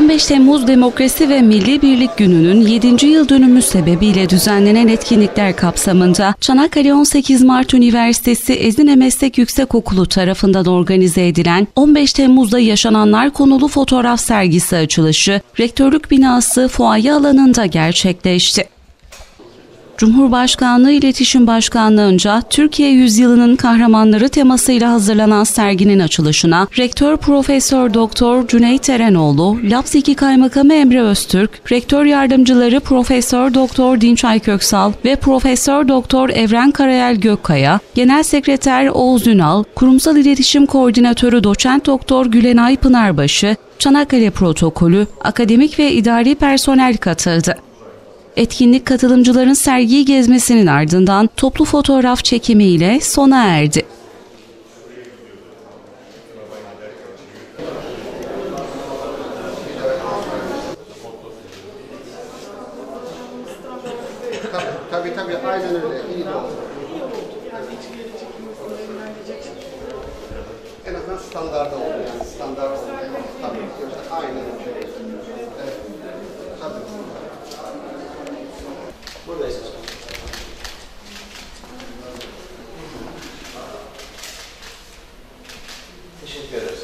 15 Temmuz Demokrasi ve Milli Birlik Günü'nün 7. yıl dönümü sebebiyle düzenlenen etkinlikler kapsamında Çanakkale 18 Mart Üniversitesi Ezine Meslek Yüksekokulu tarafından organize edilen 15 Temmuz'da yaşananlar konulu fotoğraf sergisi açılışı Rektörlük Binası fuaye alanında gerçekleşti. Cumhurbaşkanlığı İletişim Başkanlığı'nca Türkiye Yüzyılı'nın kahramanları temasıyla hazırlanan serginin açılışına Rektör Profesör Doktor Cüneyt Erenoğlu, Lapseki Kaymakamı Emre Öztürk, Rektör Yardımcıları Profesör Doktor Dinçay Köksal ve Profesör Doktor Evren Karayel Gökkaya, Genel Sekreter Oğuz Ünal, Kurumsal İletişim Koordinatörü Doçent Doktor Gülenay Pınarbaşı, Çanakkale Protokolü, akademik ve idari personel katıldı. Etkinlik katılımcıların sergiyi gezmesinin ardından toplu fotoğraf çekimiyle sona erdi. Tabii aynen öyle. İyi de oldu. En azından standarda oldu yani standart oldu. Tabii yoksa aynen öyle. Evet. Tabii. Buradayız. Teşekkür ederiz.